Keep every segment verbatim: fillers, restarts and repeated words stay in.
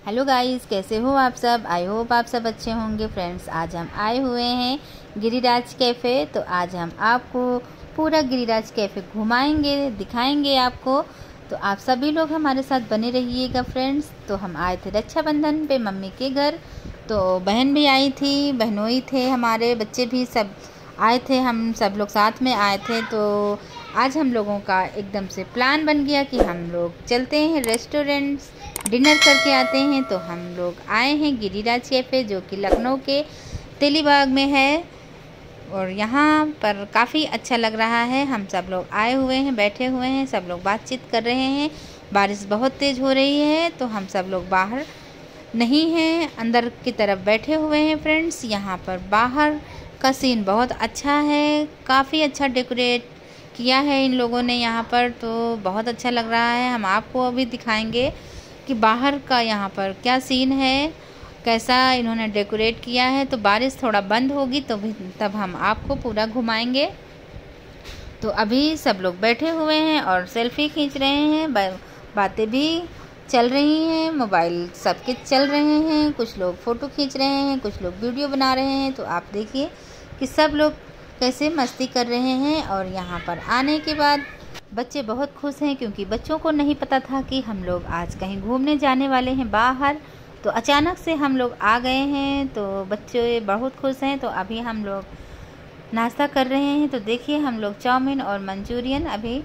Hello guys, कैसे हो आप सब। आई होप आप सब अच्छे होंगे। फ्रेंड्स, आज हम आए हुए हैं गिरिराज कैफ़े। तो आज हम आपको पूरा गिरिराज कैफ़े घुमाएंगे, दिखाएंगे आपको। तो आप सभी लोग हमारे साथ बने रहिएगा। फ्रेंड्स, तो हम आए थे रक्षाबंधन पे मम्मी के घर। तो बहन भी आई थी, बहनोई थे, हमारे बच्चे भी सब आए थे, हम सब लोग साथ में आए थे। तो आज हम लोगों का एकदम से प्लान बन गया कि हम लोग चलते हैं रेस्टोरेंट्स, डिनर करके आते हैं। तो हम लोग आए हैं गिरिराज कैफ़े, जो कि लखनऊ के तेलीबाग में है। और यहाँ पर काफ़ी अच्छा लग रहा है। हम सब लोग आए हुए हैं, बैठे हुए हैं, सब लोग बातचीत कर रहे हैं। बारिश बहुत तेज़ हो रही है, तो हम सब लोग बाहर नहीं हैं, अंदर की तरफ बैठे हुए हैं। फ्रेंड्स, यहाँ पर बाहर का सीन बहुत अच्छा है, काफ़ी अच्छा डेकोरेट किया है इन लोगों ने यहाँ पर। तो बहुत अच्छा लग रहा है। हम आपको अभी दिखाएंगे कि बाहर का यहाँ पर क्या सीन है, कैसा इन्होंने डेकोरेट किया है। तो बारिश थोड़ा बंद होगी तो भी तब हम आपको पूरा घुमाएंगे। तो अभी सब लोग बैठे हुए हैं और सेल्फी खींच रहे हैं, बातें भी चल रही हैं, मोबाइल सबके चल रहे हैं। कुछ लोग फ़ोटो खींच रहे हैं, कुछ लोग वीडियो बना रहे हैं। तो आप देखिए कि सब लोग कैसे मस्ती कर रहे हैं। और यहाँ पर आने के बाद बच्चे बहुत खुश हैं, क्योंकि बच्चों को नहीं पता था कि हम लोग आज कहीं घूमने जाने वाले हैं बाहर। तो अचानक से हम लोग आ गए हैं, तो बच्चे बहुत खुश हैं। तो अभी हम लोग नाश्ता कर रहे हैं। तो देखिए, हम लोग चाउमीन और मंचूरियन अभी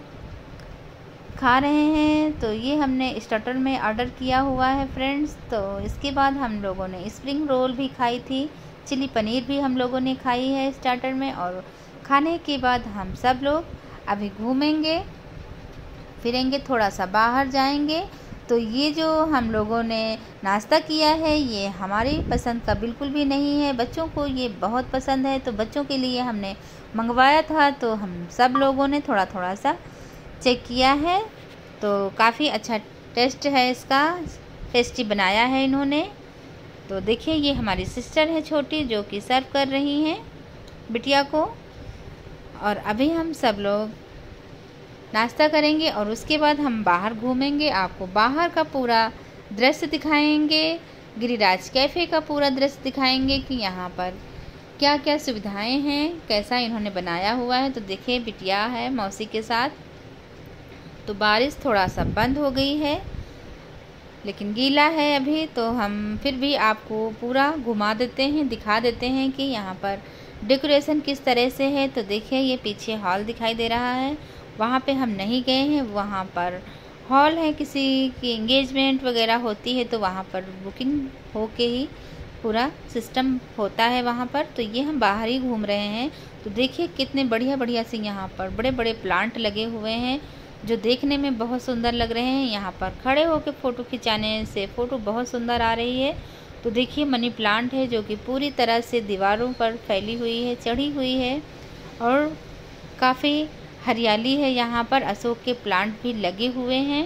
खा रहे हैं। तो ये हमने स्टार्टर में ऑर्डर किया हुआ है फ्रेंड्स। तो इसके बाद हम लोगों ने स्प्रिंग रोल भी खाई थी, चिली पनीर भी हम लोगों ने खाई है स्टार्टर में। और खाने के बाद हम सब लोग अभी घूमेंगे फिरेंगे, थोड़ा सा बाहर जाएंगे। तो ये जो हम लोगों ने नाश्ता किया है, ये हमारी पसंद का बिल्कुल भी नहीं है। बच्चों को ये बहुत पसंद है, तो बच्चों के लिए हमने मंगवाया था। तो हम सब लोगों ने थोड़ा थोड़ा सा चेक किया है। तो काफ़ी अच्छा टेस्ट है इसका, टेस्टी बनाया है इन्होंने। तो देखिए, ये हमारी सिस्टर है छोटी, जो कि सर्व कर रही हैं बिटिया को। और अभी हम सब लोग नाश्ता करेंगे और उसके बाद हम बाहर घूमेंगे, आपको बाहर का पूरा दृश्य दिखाएंगे, गिरिराज कैफ़े का पूरा दृश्य दिखाएंगे कि यहाँ पर क्या क्या सुविधाएं हैं, कैसा इन्होंने बनाया हुआ है। तो देखिए, बिटिया है मौसी के साथ। तो बारिश थोड़ा सा बंद हो गई है, लेकिन गीला है अभी। तो हम फिर भी आपको पूरा घुमा देते हैं, दिखा देते हैं कि यहाँ पर डेकोरेशन किस तरह से है। तो देखिए, ये पीछे हॉल दिखाई दे रहा है, वहाँ पे हम नहीं गए हैं। वहाँ पर हॉल है, किसी की एंगेजमेंट वगैरह होती है तो वहाँ पर बुकिंग हो के ही पूरा सिस्टम होता है वहाँ पर। तो ये हम बाहर ही घूम रहे हैं। तो देखिए, कितने बढ़िया बढ़िया से यहाँ पर बड़े बड़े प्लांट लगे हुए हैं, जो देखने में बहुत सुंदर लग रहे हैं। यहाँ पर खड़े होकर फ़ोटो खिंचाने से फ़ोटो बहुत सुंदर आ रही है। तो देखिए, मनी प्लांट है, जो कि पूरी तरह से दीवारों पर फैली हुई है, चढ़ी हुई है। और काफ़ी हरियाली है यहाँ पर, अशोक के प्लांट भी लगे हुए हैं।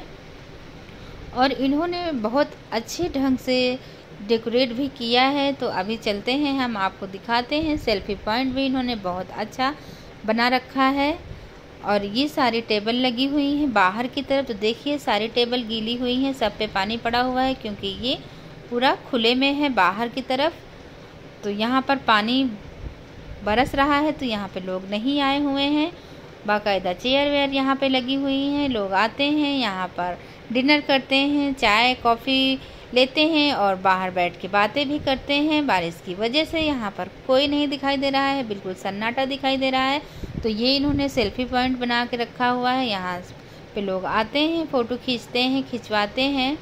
और इन्होंने बहुत अच्छे ढंग से डेकोरेट भी किया है। तो अभी चलते हैं, हम आपको दिखाते हैं। सेल्फी पॉइंट भी इन्होंने बहुत अच्छा बना रखा है। और ये सारी टेबल लगी हुई हैं बाहर की तरफ। तो देखिए, सारी टेबल गीली हुई हैं, सब पे पानी पड़ा हुआ है, क्योंकि ये पूरा खुले में है बाहर की तरफ। तो यहाँ पर पानी बरस रहा है, तो यहाँ पे लोग नहीं आए हुए हैं। बाकायदा चेयर वेयर यहाँ पे लगी हुई हैं, लोग आते हैं यहाँ पर डिनर करते हैं, चाय कॉफ़ी लेते हैं और बाहर बैठ के बातें भी करते हैं। बारिश की वजह से यहाँ पर कोई नहीं दिखाई दे रहा है, बिल्कुल सन्नाटा दिखाई दे रहा है। तो ये इन्होंने सेल्फी पॉइंट बना के रखा हुआ है, यहाँ पे लोग आते हैं, फ़ोटो खींचते हैं, खिंचवाते हैं।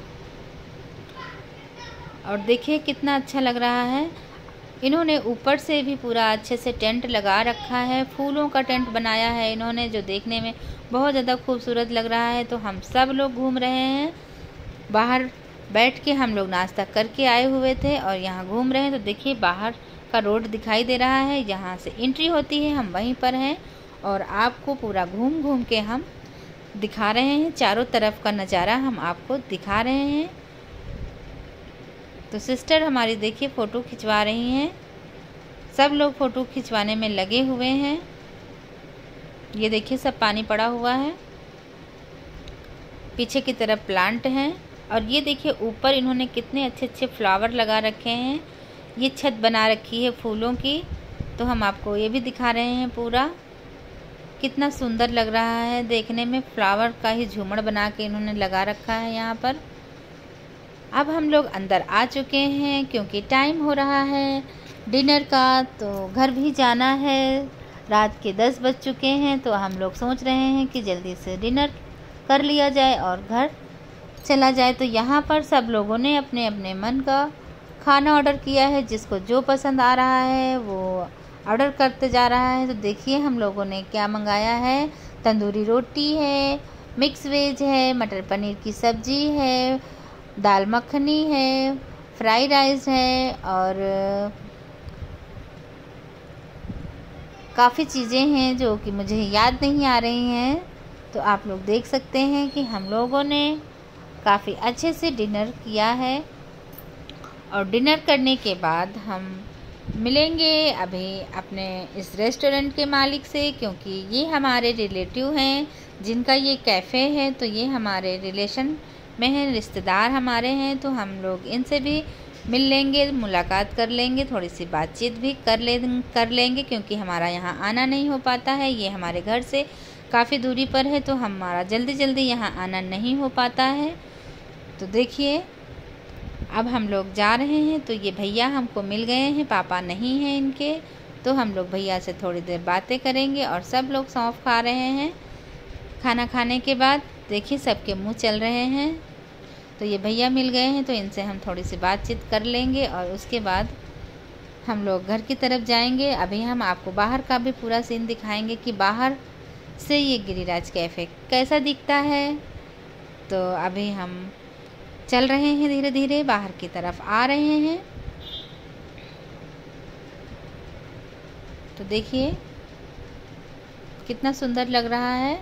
और देखिए, कितना अच्छा लग रहा है। इन्होंने ऊपर से भी पूरा अच्छे से टेंट लगा रखा है, फूलों का टेंट बनाया है इन्होंने, जो देखने में बहुत ज़्यादा खूबसूरत लग रहा है। तो हम सब लोग घूम रहे हैं, बाहर बैठ के हम लोग नाश्ता करके आए हुए थे और यहाँ घूम रहे हैं। तो देखिए, बाहर का रोड दिखाई दे रहा है, यहाँ से एंट्री होती है, हम वहीं पर हैं। और आपको पूरा घूम घूम के हम दिखा रहे हैं, चारों तरफ का नज़ारा हम आपको दिखा रहे हैं। तो सिस्टर हमारी देखिए फ़ोटो खिंचवा रही हैं, सब लोग फ़ोटो खिंचवाने में लगे हुए हैं। ये देखिए, सब पानी पड़ा हुआ है, पीछे की तरफ प्लांट हैं और ये देखिए ऊपर इन्होंने कितने अच्छे अच्छे फ्लावर लगा रखे हैं। ये छत बना रखी है फूलों की, तो हम आपको ये भी दिखा रहे हैं। पूरा कितना सुंदर लग रहा है देखने में, फ्लावर का ही झूमर बना के इन्होंने लगा रखा है यहाँ पर। अब हम लोग अंदर आ चुके हैं क्योंकि टाइम हो रहा है डिनर का, तो घर भी जाना है। रात के दस बज चुके हैं, तो हम लोग सोच रहे हैं कि जल्दी से डिनर कर लिया जाए और घर चला जाए। तो यहाँ पर सब लोगों ने अपने अपने मन का खाना ऑर्डर किया है, जिसको जो पसंद आ रहा है वो ऑर्डर करते जा रहा है। तो देखिए हम लोगों ने क्या मंगाया है। तंदूरी रोटी है, मिक्स वेज है, मटर पनीर की सब्जी है, दाल मखनी है, फ्राई राइस है और काफ़ी चीज़ें हैं जो कि मुझे याद नहीं आ रही हैं। तो आप लोग देख सकते हैं कि हम लोगों ने काफ़ी अच्छे से डिनर किया है। और डिनर करने के बाद हम मिलेंगे अभी अपने इस रेस्टोरेंट के मालिक से, क्योंकि ये हमारे रिलेटिव हैं जिनका ये कैफ़े है। तो ये हमारे रिलेशन में हैं, रिश्तेदार हमारे हैं। तो हम लोग इनसे भी मिल लेंगे, मुलाकात कर लेंगे, थोड़ी सी बातचीत भी कर ले कर लेंगे क्योंकि हमारा यहाँ आना नहीं हो पाता है। ये हमारे घर से काफ़ी दूरी पर है, तो हमारा जल्दी जल्दी यहाँ आना नहीं हो पाता है। तो देखिए अब हम लोग जा रहे हैं। तो ये भैया हमको मिल गए हैं, पापा नहीं हैं इनके। तो हम लोग भैया से थोड़ी देर बातें करेंगे और सब लोग सौंफ खा रहे हैं। खाना खाने के बाद देखिए सबके मुंह चल रहे हैं। तो ये भैया मिल गए हैं, तो इनसे हम थोड़ी सी बातचीत कर लेंगे और उसके बाद हम लोग घर की तरफ जाएंगे। अभी हम आपको बाहर का भी पूरा सीन दिखाएंगे कि बाहर से ये गिरिराज कैफ़े कैसा दिखता है। तो अभी हम चल रहे हैं, धीरे धीरे बाहर की तरफ आ रहे हैं। तो देखिए कितना सुंदर लग रहा है।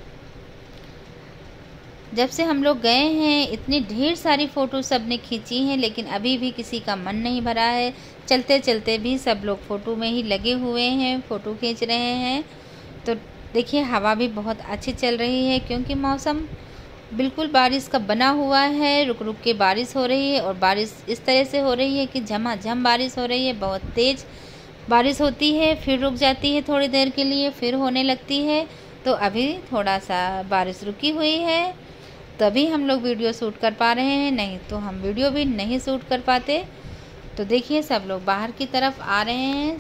जब से हम लोग गए हैं इतनी ढेर सारी फ़ोटो सब ने खींची हैं, लेकिन अभी भी किसी का मन नहीं भरा है। चलते चलते भी सब लोग फ़ोटो में ही लगे हुए हैं, फ़ोटो खींच रहे हैं। तो देखिए हवा भी बहुत अच्छी चल रही है क्योंकि मौसम बिल्कुल बारिश का बना हुआ है। रुक रुक के बारिश हो रही है और बारिश इस तरह से हो रही है कि झमाझम बारिश हो रही है। बहुत तेज़ बारिश होती है, फिर रुक जाती है थोड़ी देर के लिए, फिर होने लगती है। तो अभी थोड़ा सा बारिश रुकी हुई है, तभी हम लोग वीडियो शूट कर पा रहे हैं, नहीं तो हम वीडियो भी नहीं शूट कर पाते। तो देखिए सब लोग बाहर की तरफ आ रहे हैं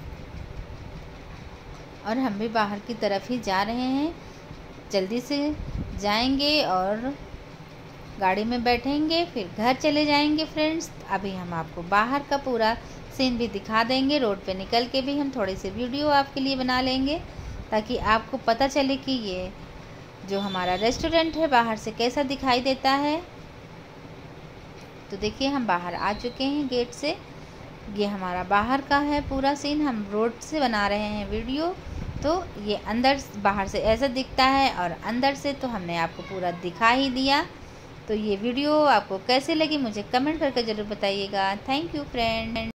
और हम भी बाहर की तरफ ही जा रहे हैं। जल्दी से जाएंगे और गाड़ी में बैठेंगे, फिर घर चले जाएंगे फ्रेंड्स। अभी हम आपको बाहर का पूरा सीन भी दिखा देंगे। रोड पे निकल के भी हम थोड़ी सी वीडियो आपके लिए बना लेंगे ताकि आपको पता चले कि ये जो हमारा रेस्टोरेंट है बाहर से कैसा दिखाई देता है। तो देखिए हम बाहर आ चुके हैं गेट से। ये हमारा बाहर का है पूरा सीन, हम रोड से बना रहे हैं वीडियो। तो ये अंदर बाहर से ऐसा दिखता है और अंदर से तो हमने आपको पूरा दिखा ही दिया। तो ये वीडियो आपको कैसे लगी मुझे कमेंट करके ज़रूर बताइएगा। Thank you friend.